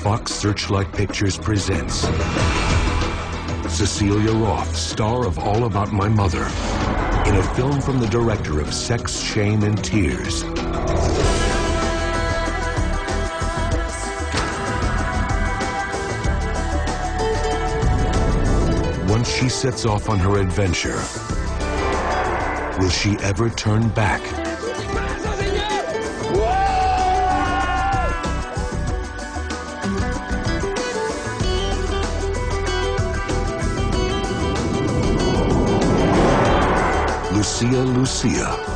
Fox Searchlight Pictures presents Cecilia Roth, star of All About My Mother, in a film from the director of Sex, Shame, and Tears. Once she sets off on her adventure, will she ever turn back? Lucia, Lucia.